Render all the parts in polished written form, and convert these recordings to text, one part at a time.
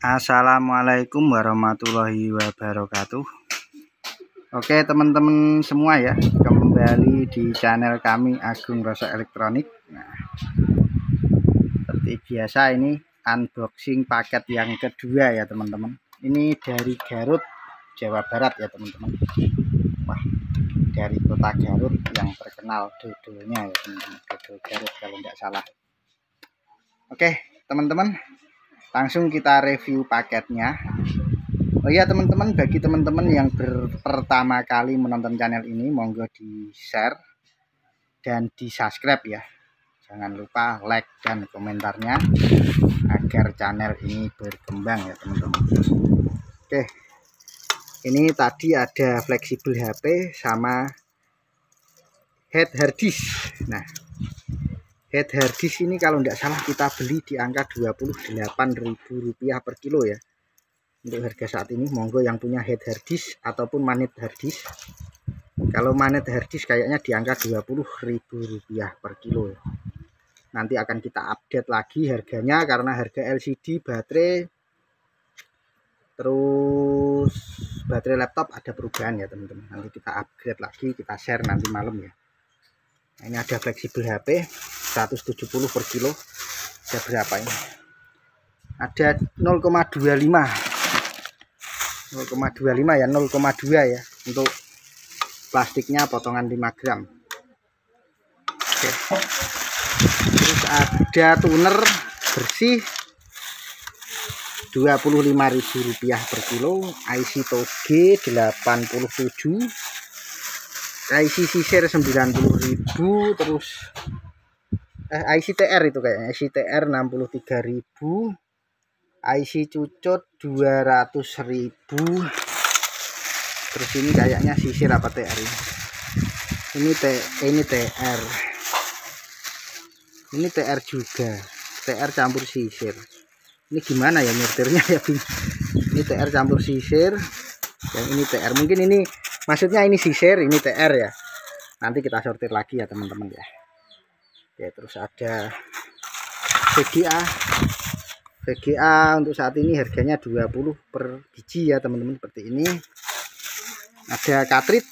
Assalamualaikum warahmatullahi wabarakatuh. Oke teman-teman semua ya, kembali di channel kami Agung Rosok Elektronik. Nah, seperti biasa ini unboxing paket yang kedua ya teman-teman. Ini dari Garut, Jawa Barat ya teman-teman. Wah, dari kota Garut yang terkenal dodolnya ya teman-teman. Dodol Garut kalau tidak salah. Oke teman-teman, langsung kita review paketnya. Oh iya teman-teman, bagi teman-teman yang pertama kali menonton channel ini, monggo di share dan di subscribe ya. Jangan lupa like dan komentarnya agar channel ini berkembang ya teman-teman. Oke, ini tadi ada fleksibel HP sama head hard disk. Nah, head hard disk ini kalau tidak salah kita beli di angka Rp28.000 per kilo ya. Untuk harga saat ini, monggo yang punya head hard disk ataupun magnet hard disk. Kalau magnet hard disk kayaknya di angka Rp20.000 per kilo ya. Nanti akan kita update lagi harganya karena harga LCD, baterai, terus baterai laptop ada perubahan ya teman-teman. Nanti kita upgrade lagi, kita share nanti malam ya. Nah, ini ada fleksibel HP 170 per kilo. Ada berapa ini? Ada 0,25 ya, 0,2 ya untuk plastiknya, potongan 5 gram. Oke. Terus ada tuner bersih Rp25.000 per kilo, IC Toge 87, IC Sisir 90.000, terus IC TR itu kayaknya, IC TR 63.000, IC Cucut 200.000. Terus ini kayaknya sisir apa TR ini? Ini TR. Ini TR juga. TR campur sisir. Ini gimana ya nyetirnya ya, Bing? Ini TR campur sisir. Yang ini TR. Mungkin ini maksudnya ini sisir, ini TR ya. Nanti kita sortir lagi ya teman-teman ya. Oke, terus ada VGA. VGA untuk saat ini harganya 20 per biji ya teman-teman, seperti ini. Ada katrit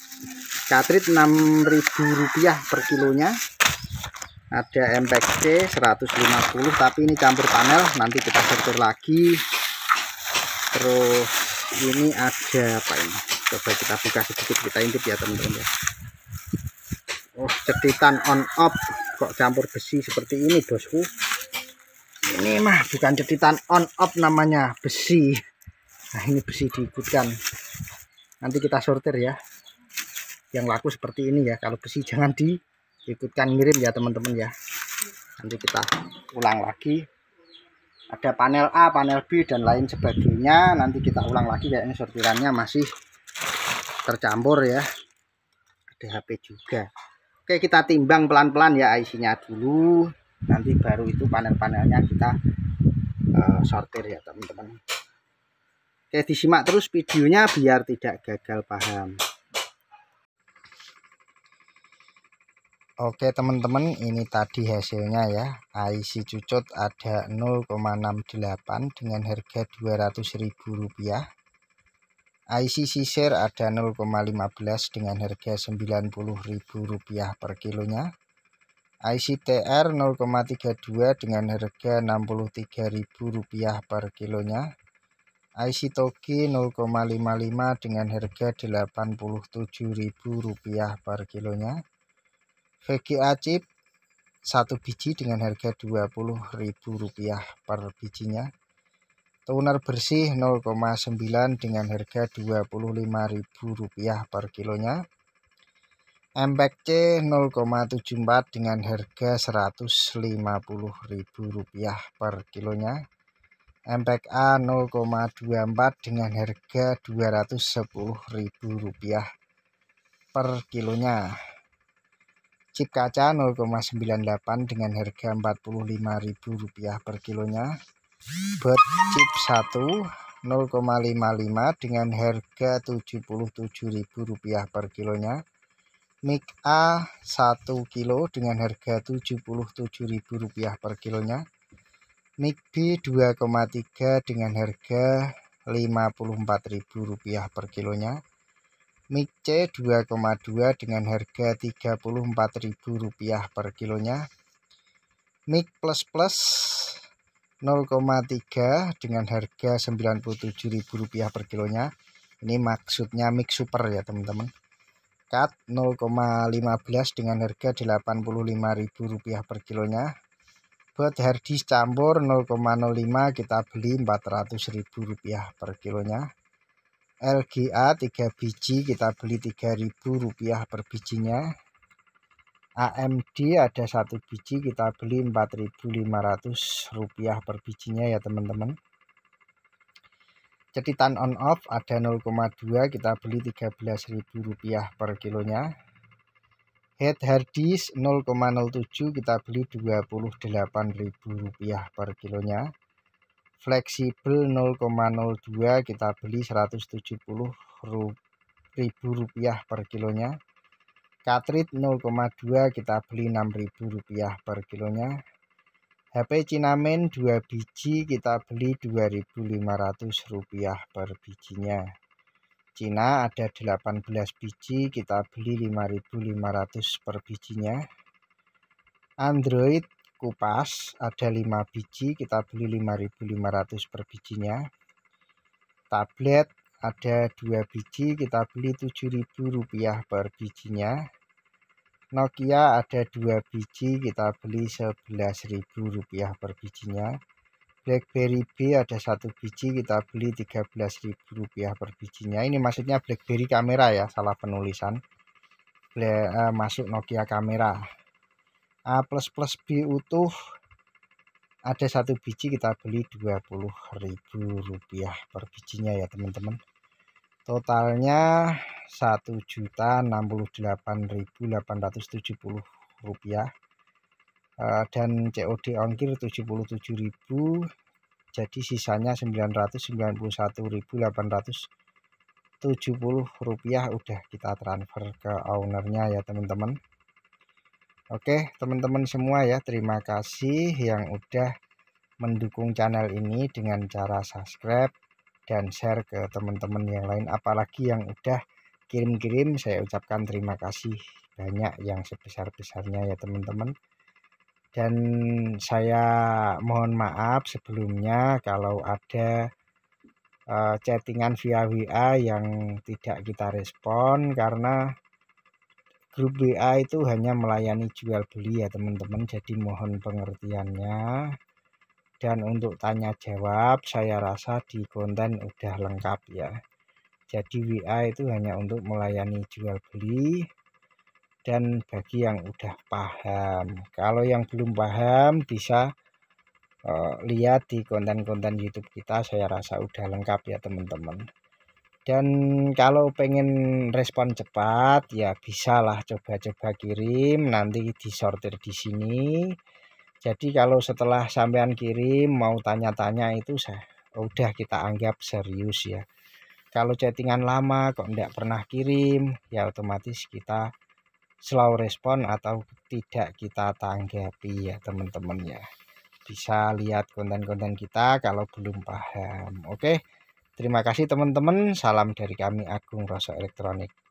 Rp6.000 per kilonya. Ada MPC 150, tapi ini campur panel, nanti kita sortir lagi. Terus ini ada apa ini? Coba kita buka sedikit, kita intip ya teman-teman ya. Oh, cetitan on off, kok campur besi seperti ini bosku. Ini mah bukan cetitan on off, namanya besi. Nah, ini besi diikutkan. Nanti kita sortir ya. Yang laku seperti ini ya. Kalau besi jangan diikutkan, ngirim ya teman-teman ya. Nanti kita ulang lagi. Ada panel A, panel B dan lain sebagainya. Nanti kita ulang lagi, kayaknya sortirannya masih tercampur ya. Ada HP juga. Oke, kita timbang pelan-pelan ya IC-nya dulu. Nanti baru itu panel-panelnya kita sortir ya teman-teman. Oke, disimak terus videonya biar tidak gagal paham. Oke teman-teman, ini tadi hasilnya ya. IC Cucut ada 0,68 dengan harga Rp200.000. IC Sisir ada 0,15 dengan harga Rp90.000 per kilonya. IC TR 0,32 dengan harga Rp63.000 per kilonya. IC Toge 0,55 dengan harga Rp87.000 per kilonya. VGA chip 1 biji dengan harga Rp20.000 per bijinya. Tuner bersih 0,9 dengan harga Rp25.000 per kilonya. MPC 0,74 dengan harga Rp150.000 per kilonya. MPA 0,24 dengan harga Rp210.000 per kilonya. Chip kaca 0,98 dengan harga Rp45.000 per kilonya. Bot chip 1 0,55 dengan harga Rp77.000 per kilonya. Mic A 1 kilo dengan harga Rp77.000 per kilonya. Mic B 2,3 dengan harga Rp54.000 per kilonya. Mic C 2,2 dengan harga Rp34.000 per kilonya. Mic Plus Plus 0,3 dengan harga Rp97.000 per kilonya. Ini maksudnya mic super ya teman-teman. Cut 0,15 dengan harga Rp85.000 per kilonya. Buat harddisk campur 0,05 kita beli Rp400.000 per kilonya. LGA 3 biji kita beli Rp3.000 per bijinya. AMD ada 1 biji kita beli Rp4.500 per bijinya ya teman-teman. Cetitan on off ada 0,2 kita beli Rp13.000 per kilonya. Head harddisk 0,07 kita beli Rp28.000 per kilonya. Fleksibel 0,02 kita beli Rp170.000 per kilonya. Cartridge 0,2 kita beli Rp6.000 per kilonya. HP Cinamen 2 biji kita beli Rp2.500 per bijinya. Cina ada 18 biji kita beli Rp5.500 per bijinya. Android kupas ada 5 biji kita beli Rp5.500 per bijinya. Tablet ada 2 biji kita beli Rp7.000 per bijinya. Nokia ada 2 biji kita beli Rp11.000 per bijinya. BlackBerry B ada 1 biji kita beli Rp13.000 per bijinya. Ini maksudnya BlackBerry kamera ya, salah penulisan. Masuk Nokia kamera. A++ B utuh ada 1 biji kita beli Rp20.000 per bijinya ya teman-teman. Totalnya Rp1.068.870 dan COD ongkir Rp77.000, jadi sisanya Rp991.870 udah kita transfer ke ownernya ya teman-teman. Oke teman-teman semua ya, terima kasih yang udah mendukung channel ini dengan cara subscribe dan share ke teman-teman yang lain, apalagi yang udah kirim-kirim. Saya ucapkan terima kasih banyak yang sebesar-besarnya ya teman-teman. Dan saya mohon maaf sebelumnya kalau ada chattingan via WA yang tidak kita respon, karena grup WA itu hanya melayani jual beli ya teman-teman, jadi mohon pengertiannya. Dan untuk tanya jawab saya rasa di konten udah lengkap ya. Jadi WA itu hanya untuk melayani jual beli dan bagi yang udah paham. Kalau yang belum paham bisa lihat di konten-konten YouTube kita, saya rasa udah lengkap ya teman-teman. Dan kalau pengen respon cepat ya bisalah coba-coba kirim, nanti disortir di sini. Jadi kalau setelah sampean kirim mau tanya-tanya itu udah kita anggap serius ya. Kalau chattingan lama kok enggak pernah kirim ya otomatis kita slow respon atau tidak kita tanggapi ya teman-teman ya. Bisa lihat konten-konten kita kalau belum paham. Oke, terima kasih teman-teman. Salam dari kami Agung Rosok Elektronik.